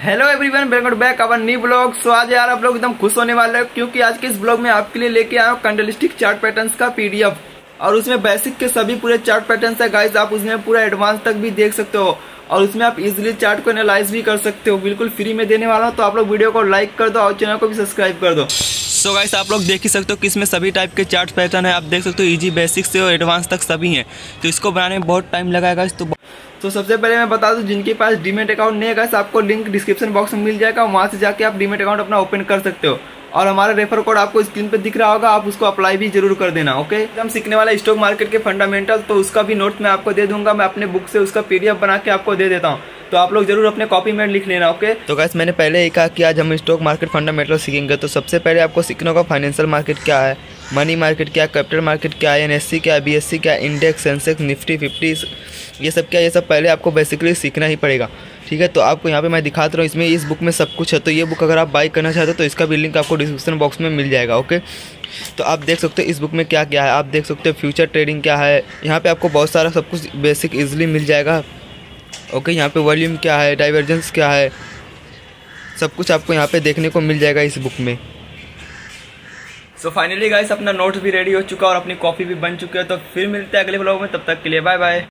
Hello everyone, welcome back our new blog. So आज यार आप लोग एकदम खुश होने वाले हो क्योंकि आज के इस ब्लॉग में आपके लिए लेके आया हूँ कैंडलस्टिक चार्ट पैटर्न्स का पीडीएफ। और उसमें बेसिक के सभी पूरे चार्ट पैटर्न्स है गाइस। आप उसमें पूरा एडवांस तक भी देख सकते हो और उसमें आप इजीली चार्ट को एनालाइज भी कर सकते हो। बिल्कुल फ्री में देने वाला हूँ, तो आप लोग वीडियो को लाइक कर दो और चैनल को भी सब्सक्राइब कर दो। सो गाइस आप लोग देख ही सकते हो कि इसमें सभी टाइप के चार्ट पैटर्न है। आप देख सकते हो इजी बेसिक से और एडवांस तक सभी हैं। तो इसको बनाने में बहुत टाइम लगाएगा। तो सबसे पहले मैं बता दूं, जिनके पास डीमेट अकाउंट नहीं है गाइस, आपको लिंक डिस्क्रिप्शन बॉक्स में मिल जाएगा। वहां से जाके आप डीमेट अकाउंट अपना ओपन कर सकते हो और हमारा रेफर कोड आपको स्क्रीन पे दिख रहा होगा, आप उसको अप्लाई भी जरूर कर देना। ओके, हम सीखने वाला स्टॉक मार्केट के फंडामेंटल, तो उसका भी नोट मैं आपको दे दूंगा। मैं अपने बुक से उसका पीडीएफ बना के आपको दे देता हूँ, तो आप लोग जरूर अपने कॉपी में लिख लेना। ओके, तो गाइस मैंने पहले ही कहा कि आज हम स्टॉक मार्केट फंडामेंटल सीखेंगे। तो सबसे पहले आपको सीखने होगा फाइनेंशियल मार्केट क्या है, मनी मार्केट क्या है, कैपिटल मार्केट क्या है, एनएससी क्या है, बीएससी क्या है, इंडेक्स, सेंसेक्स, निफ्टी 50, ये सब क्या है, ये सब पहले आपको बेसिकली सीखना ही पड़ेगा। ठीक है, तो आपको यहाँ पे मैं दिखाता रहा हूँ, इसमें इस बुक में सब कुछ है। तो ये बुक अगर आप बाई करना चाहते हो तो इसका भी लिंक आपको डिस्क्रिप्शन बॉक्स में मिल जाएगा। ओके, तो आप देख सकते हो इस बुक में क्या क्या है। आप देख सकते हो फ्यूचर ट्रेडिंग क्या है, यहाँ पे आपको बहुत सारा सब कुछ बेसिक इजीली मिल जाएगा। ओके, यहाँ पे वॉल्यूम क्या है, डाइवर्जेंस क्या है, सब कुछ आपको यहाँ पे देखने को मिल जाएगा इस बुक में। सो फाइनली गाइस अपना नोट्स भी रेडी हो चुका और अपनी कॉपी भी बन चुकी है। तो फिर मिलते हैं अगले ब्लॉग में, तब तक के लिए बाय बाय।